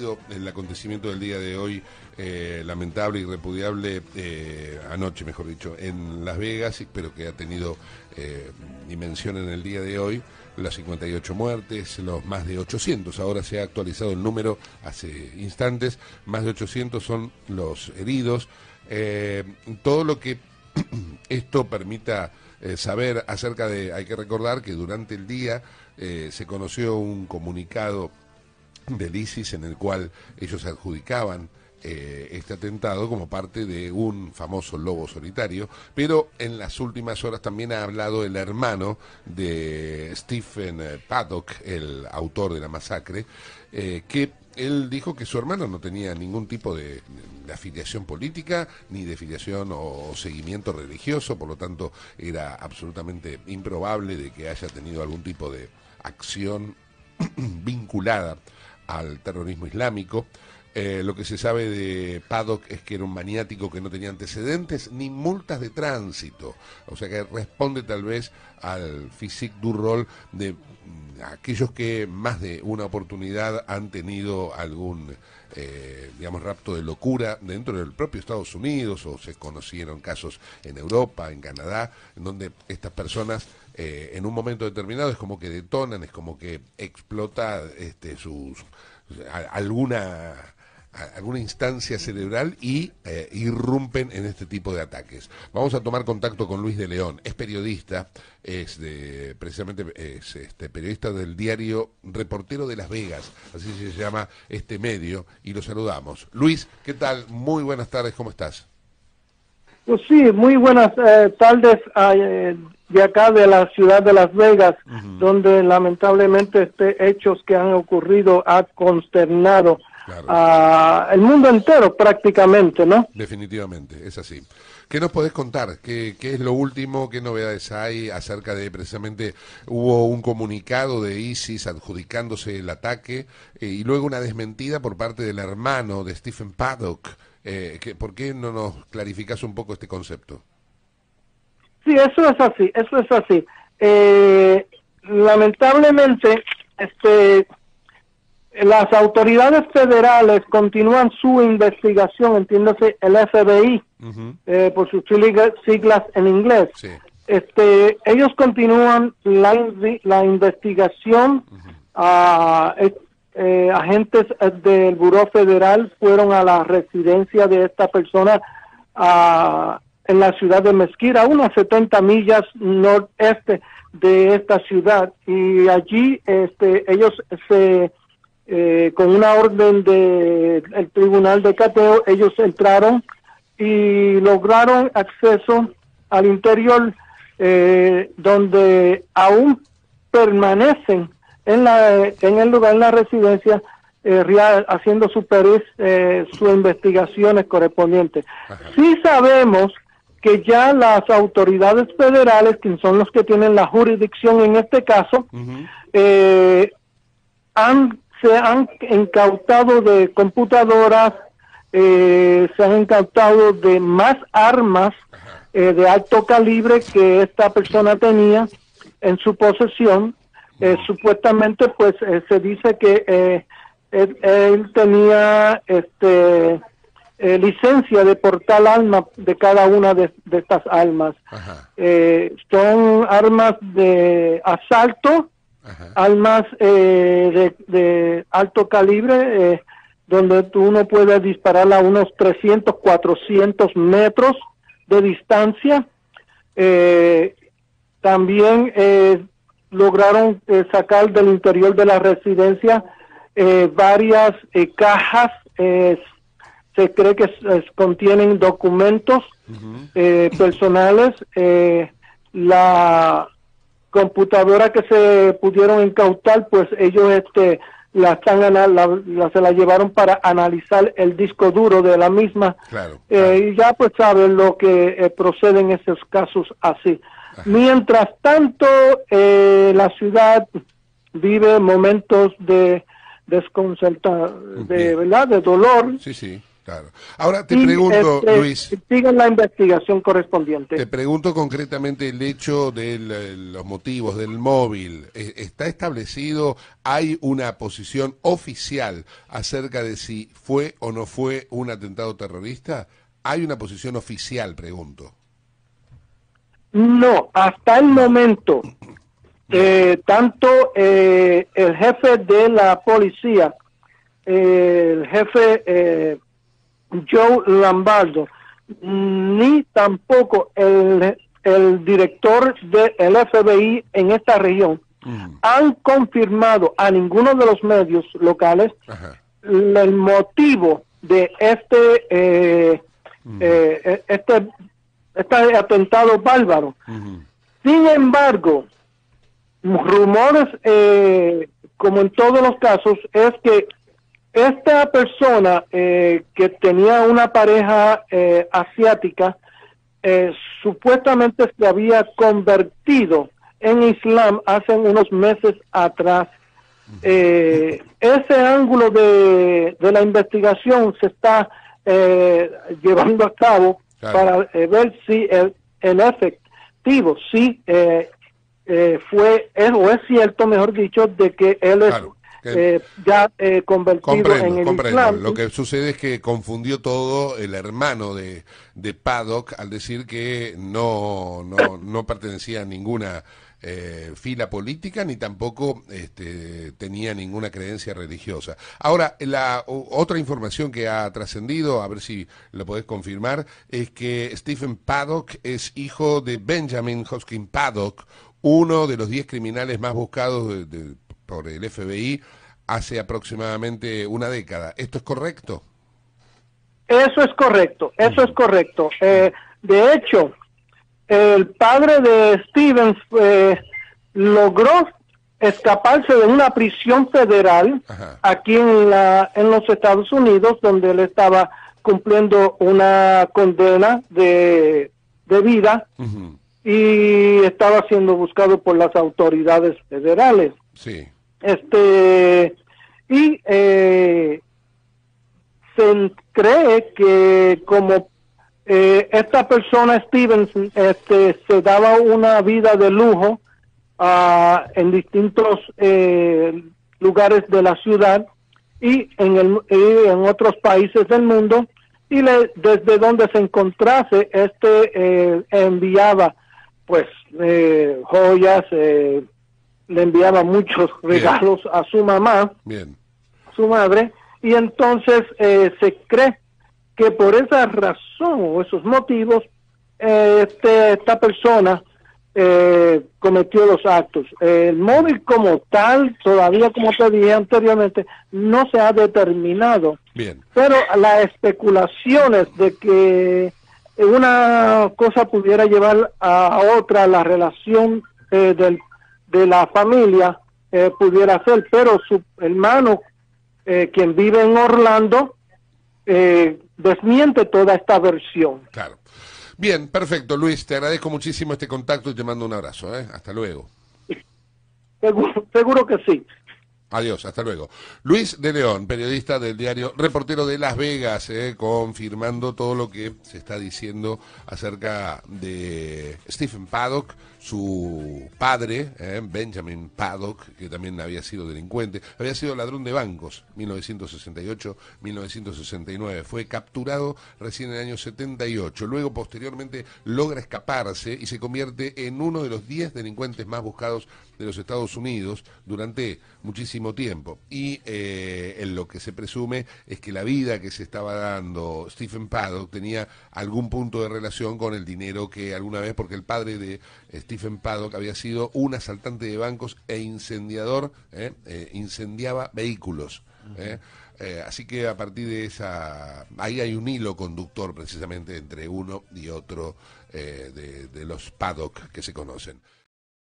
sido el acontecimiento del día de hoy, lamentable y repudiable, anoche mejor dicho, en Las Vegas, pero que ha tenido dimensión en el día de hoy, las 58 muertes, los más de 800, ahora se ha actualizado el número hace instantes, más de 800 son los heridos, todo lo que esto permita saber acerca de, hay que recordar que durante el día se conoció un comunicado del ISIS en el cual ellos adjudicaban este atentado como parte de un famoso lobo solitario, pero en las últimas horas también ha hablado el hermano de Stephen Paddock, el autor de la masacre, que él dijo que su hermano no tenía ningún tipo de afiliación política, ni de afiliación o seguimiento religioso, por lo tanto era absolutamente improbable de que haya tenido algún tipo de acción vinculada al terrorismo islámico. Lo que se sabe de Paddock es que era un maniático que no tenía antecedentes ni multas de tránsito, o sea que responde tal vez al physique du rôle de aquellos que más de una oportunidad han tenido algún, digamos, rapto de locura dentro del propio Estados Unidos, o se conocieron casos en Europa, en Canadá, en donde estas personas en un momento determinado es como que detonan, es como que explota alguna instancia cerebral y irrumpen en este tipo de ataques. Vamos a tomar contacto con Luis de León, es periodista, precisamente periodista del diario Reportero de Las Vegas, así se llama este medio, y lo saludamos. Luis, ¿qué tal? Muy buenas tardes, ¿cómo estás? Pues sí, muy buenas tardes de acá de la ciudad de Las Vegas, donde lamentablemente hechos que han ocurrido ha consternado el mundo entero prácticamente, ¿no? Definitivamente, es así. ¿Qué nos podés contar? ¿Qué es lo último? ¿Qué novedades hay acerca de, precisamente, hubo un comunicado de ISIS adjudicándose el ataque y luego una desmentida por parte del hermano de Stephen Paddock? ¿Por qué no nos clarificás un poco este concepto? Sí, eso es así, eso es así. Lamentablemente, las autoridades federales continúan su investigación, entiéndase el FBI, por sus siglas en inglés. Sí. Ellos continúan la investigación. Agentes del Buró Federal fueron a la residencia de esta persona en la ciudad de Mesquite, a unas 70 millas noreste de esta ciudad, y allí ellos con una orden del tribunal de cateo, ellos entraron y lograron acceso al interior, donde aún permanecen en el lugar, en la residencia, haciendo sus investigaciones correspondientes. Sí sabemos que ya las autoridades federales, que son los que tienen la jurisdicción en este caso, se han incautado de computadoras, se han incautado de más armas de alto calibre que esta persona tenía en su posesión. Supuestamente, pues, se dice que él tenía licencia de portar armas de cada una de estas armas. Son armas de asalto, armas de alto calibre, donde uno puede disparar a unos 300, 400 metros de distancia. También lograron sacar del interior de la residencia varias cajas, se cree que contienen documentos personales. La computadora que se pudieron incautar, pues ellos se la llevaron para analizar el disco duro de la misma. Y ya pues saben lo que procede en esos casos así. Mientras tanto, la ciudad vive momentos de desconcertación, ¿verdad? De dolor. Sí, sí. Claro. Ahora te pregunto, Luis. Siguen la investigación correspondiente. Te pregunto concretamente el hecho de los motivos del móvil. ¿Está establecido, hay una posición oficial acerca de si fue o no fue un atentado terrorista? ¿Hay una posición oficial, pregunto? No, hasta el momento, tanto el jefe de la policía, el jefe Joe Lombardo, ni tampoco el director del FBI en esta región han confirmado a ninguno de los medios locales el motivo de este atentado bárbaro. Sin embargo, rumores, como en todos los casos, es que esta persona que tenía una pareja asiática supuestamente se había convertido en Islam hace unos meses atrás. Ese ángulo de la investigación se está llevando a cabo para ver si el efectivo, si o es cierto, mejor dicho, de que él es ya convertido en el Islam. Lo que sucede es que confundió todo el hermano de Paddock al decir que no pertenecía a ninguna fila política ni tampoco tenía ninguna creencia religiosa. Ahora, la otra información que ha trascendido, a ver si lo podés confirmar, es que Stephen Paddock es hijo de Benjamin Hoskin Paddock, uno de los 10 criminales más buscados por el FBI hace aproximadamente una década. ¿Esto es correcto? Eso es correcto, eso es correcto. De hecho, el padre de Stevens logró escaparse de una prisión federal aquí en los Estados Unidos, donde él estaba cumpliendo una condena de vida y estaba siendo buscado por las autoridades federales. Sí. Y se cree que como esta persona Stevens se daba una vida de lujo en distintos lugares de la ciudad y en otros países del mundo, y desde donde se encontrase enviaba pues joyas, le enviaba muchos regalos a su mamá, a su madre, y entonces se cree que por esa razón o esos motivos esta persona cometió los actos. El móvil como tal, todavía como te dije anteriormente, no se ha determinado. Pero las especulaciones de que una cosa pudiera llevar a otra, la relación de la familia pudiera ser, pero su hermano, quien vive en Orlando, desmiente toda esta versión. Claro. Bien, perfecto, Luis, te agradezco muchísimo este contacto y te mando un abrazo, hasta luego. Seguro que sí. Adiós, hasta luego. Luis de León, periodista del diario Reportero de Las Vegas, confirmando todo lo que se está diciendo acerca de Stephen Paddock, su padre, Benjamin Paddock, que también había sido delincuente, había sido ladrón de bancos, 1968-1969, fue capturado recién en el año 78, luego posteriormente logra escaparse y se convierte en uno de los 10 delincuentes más buscados de los Estados Unidos durante muchísimo tiempo. Y en lo que se presume es que la vida que se estaba dando Stephen Paddock tenía algún punto de relación con el dinero que alguna vez, porque el padre de Stephen Paddock había sido un asaltante de bancos e incendiador, incendiaba vehículos. Así que a partir de ahí hay un hilo conductor precisamente entre uno y otro de los Paddock que se conocen.